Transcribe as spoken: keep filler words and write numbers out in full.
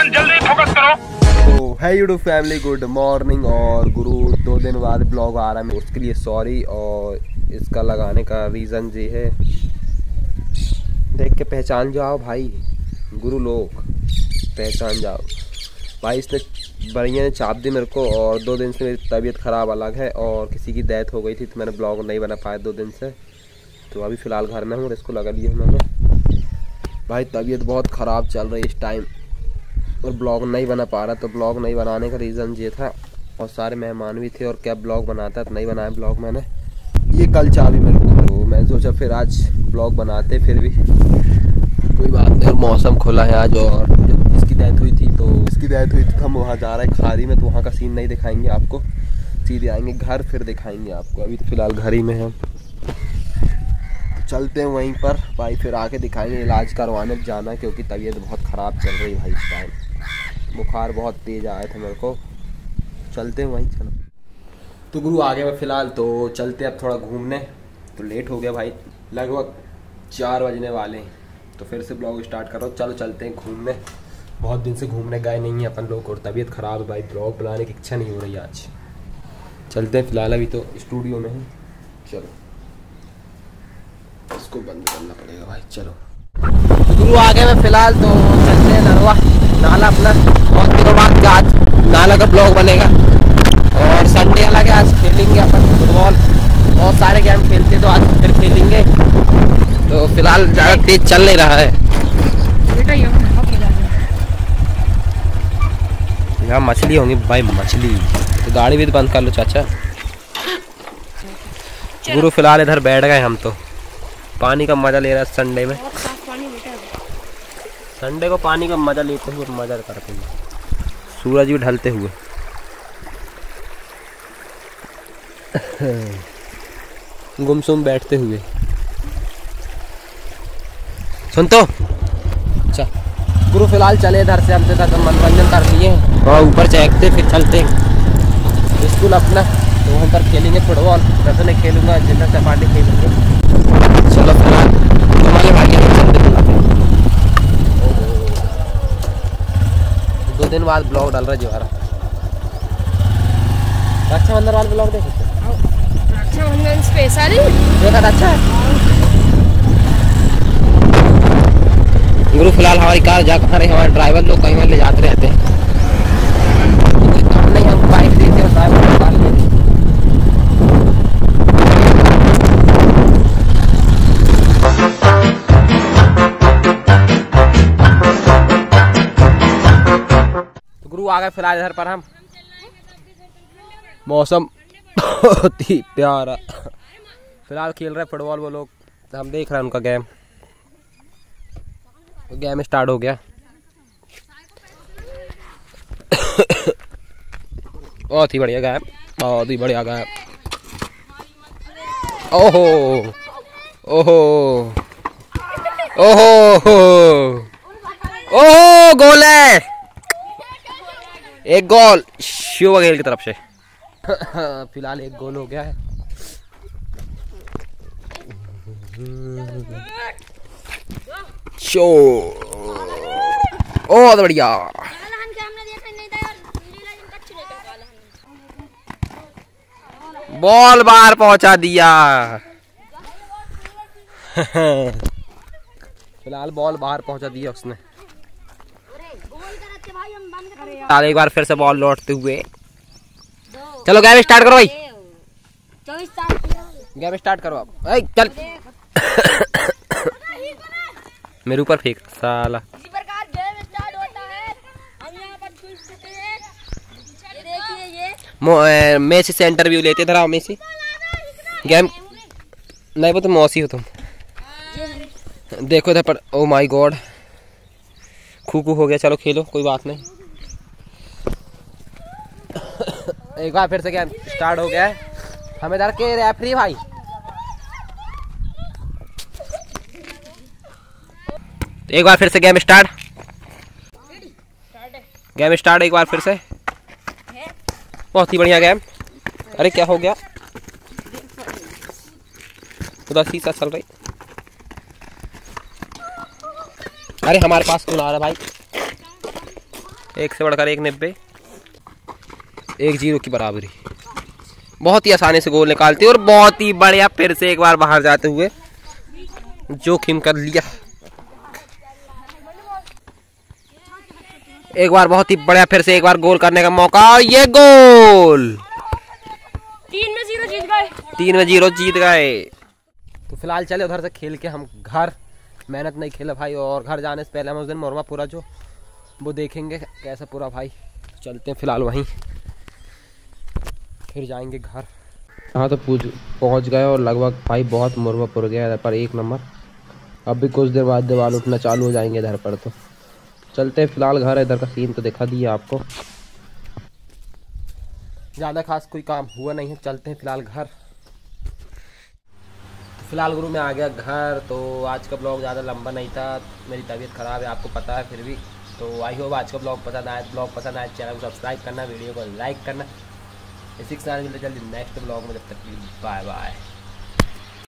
अपन जल्दी फोकस करो। तो है यूट्यूब फैमिली, गुड मॉर्निंग। और गुरु दो दिन बाद ब्लॉग आ रहा है, उसके लिए सॉरी। और इसका लगाने का रीज़न ये है, देख के पहचान जाओ भाई, गुरु लोग पहचान जाओ भाई। इसने बढ़िया ने चाप दी मेरे को, और दो दिन से मेरी तबीयत ख़राब अलग है, और किसी की डेथ हो गई थी तो मैंने ब्लॉग नहीं बना पाया दो दिन से। तो अभी फ़िलहाल घर में हूँ और इसको लगा लिया मैंने। भाई तबीयत बहुत ख़राब चल रही है इस टाइम, और ब्लॉग नहीं बना पा रहा। तो ब्लॉग नहीं बनाने का रीज़न ये था, और सारे मेहमान भी थे, और क्या ब्लॉग बनाता तो नहीं बनाया ब्लॉग मैंने। ये कल चाबी मेरे को, तो मैंने सोचा फिर आज ब्लॉग बनाते, फिर भी कोई बात नहीं। और मौसम खुला है आज, और जब इसकी डेथ हुई थी तो इसकी डेथ हुई थी तो हम वहाँ जा रहे हैं खारी में, तो वहाँ का सीन नहीं दिखाएंगे आपको, सीधे आएंगे घर फिर दिखाएंगे आपको। अभी तो फिलहाल घर ही में हैं, चलते हैं वहीं पर भाई, फिर आके दिखाएंगे। इलाज करवाने जाना, क्योंकि तबीयत बहुत ख़राब चल रही भाई इस टाइम, बुखार बहुत तेज़ आया था मेरे को। चलते हैं वहीं, चलो। तो गुरु आ गए मैं फ़िलहाल, तो चलते अब थोड़ा घूमने। तो लेट हो गया भाई, लगभग चार बजने वाले हैं, तो फिर से ब्लॉग स्टार्ट करो। चलो चलते हैं घूमने, बहुत दिन से घूमने गए नहीं हैं अपन लोग, और तबीयत ख़राब है भाई, ब्लॉग बनाने की इच्छा नहीं हो रही आज। चलते हैं फ़िलहाल, अभी तो स्टूडियो में हैं। चलो इसको बंद करना पड़ेगा भाई, चलो। गुरु आ गए मैं फ़िलहाल, तो चलते हैं नरवा नाला अपना। बहुत दिनों बाद आज नाला का ब्लॉग बनेगा, और संडे अलग है, आज खेलेंगे अपन फुटबॉल। बहुत सारे गेम खेलते तो आज फिर खेलेंगे। तो फिलहाल ज़्यादा तेज चल नहीं रहा है बेटा, यहाँ मछली होंगी भाई, मछली। तो गाड़ी भी तो बंद कर लो चाचा। गुरु फिलहाल इधर बैठ गए हम, तो पानी का मजा ले रहा है संडे में। संडे को पानी का मजा लेते हुए मजा करते हैं, सूरज भी ढलते हुए। गुमसुम बैठते हुए, सुन तो। अच्छा गुरु फिलहाल चले इधर से, हमसे तो मनोरंजन कर लिए और ऊपर चहकते फिर चलते हैं स्कूल अपना। तो वहाँ पर खेलेंगे फुटबॉल, वैसे नहीं खेलूँगा, जितना सपाटी खेलेंगे। चलो फिलहाल हमारे भाई दो दिन बाद ब्लॉग डाल रहा है जोहारा। रक्षाबंधन वाला ब्लॉग देखे थे, रक्षाबंधन स्पेशल देखा, अच्छा है। गुरु फिलहाल हमारी कार जा रहे, हमारे ड्राइवर लोग कहीं में ले जाते रहते हैं, कोई काम नहीं, हम बाइक देते हैं ड्राइवर को कार लेते। तो गुरु आ गए फिलहाल इधर पर हम, मौसम बहुत ही प्यारा। फिलहाल खेल रहे फुटबॉल वो लोग, हम देख रहे हैं उनका गेम। तो गेम स्टार्ट हो गया। बहुत ही बढ़िया गेम, बहुत ही बढ़िया गेम। ओहो ओहो ओहो ओहो, गोल है, एक गोल शिव बघेल की तरफ से। फिलहाल एक गोल हो गया है। शो बहुत बढ़िया, बॉल बाहर पहुंचा दिया। फिलहाल बॉल बाहर पहुंचा दिया उसने। एक बार फिर से बॉल लौटते हुए, चलो गेम स्टार्ट करो भाई, गेम स्टार्ट करो आप। ए, चल मेरे ऊपर फेंक साला। इसी प्रकार गेम स्टार्ट होता है। हम यहाँ पर खुश चुके हैं, ये देखिए ये मेसी से इंटरव्यू लेते थे मेसी। गेम नहीं, वो तो मौसी हो तुम। देखो इधर पर, ओ माय गॉड, खूकू हो गया। चलो खेलो, कोई बात नहीं। एक बार फिर से गेम स्टार्ट हो गया है। हम इधर के रेफरी भाई, एक बार फिर से गेम स्टार्ट, गेम स्टार्ट एक बार फिर से। बहुत ही बढ़िया गेम। अरे क्या हो गया, उधर शीशा चल रही। अरे हमारे पास कौन आ रहा भाई, एक से बढ़कर एक नब्बे, एक जीरो की बराबरी। बहुत ही आसानी से गोल निकालती है और बहुत ही बढ़िया फिर से एक बार बाहर जाते हुए जोखिम कर लिया। एक बार बहुत ही बढ़िया फिर से एक बार गोल करने का मौका, ये गोल। तीन में जीरो जीत गए, तीन में जीरो जीत गए। तो फिलहाल चले उधर से खेल के हम घर। मेहनत नहीं खेला भाई, और घर जाने से पहले हम उस दिन मोरमा पूरा जो वो देखेंगे कैसा पूरा भाई। चलते हैं फिलहाल वहीं, फिर जाएंगे घर। हाँ तो पूछ पहुँच गए और लगभग भाई बहुत मुरवा पुर गया इधर पर एक नंबर। अब भी कुछ देर बाद दीवार उठना चालू हो जाएंगे इधर पर। तो चलते हैं फिलहाल घर। इधर का सीन तो दिखा दिया आपको, ज़्यादा खास कोई काम हुआ नहीं है। चलते हैं फिलहाल घर। तो फिलहाल गुरु में आ गया घर। तो आज का ब्लॉग ज़्यादा लंबा नहीं था, मेरी तबीयत ख़राब है आपको पता है, फिर भी तो आई होप आज का ब्लॉग पसंद आए। ब्लॉग पसंद आए चैनल को सब्सक्राइब करना, वीडियो को लाइक करना। इसी के साथ मिलते जल्दी नेक्स्ट ब्लॉग में, जब तक बाय बाय।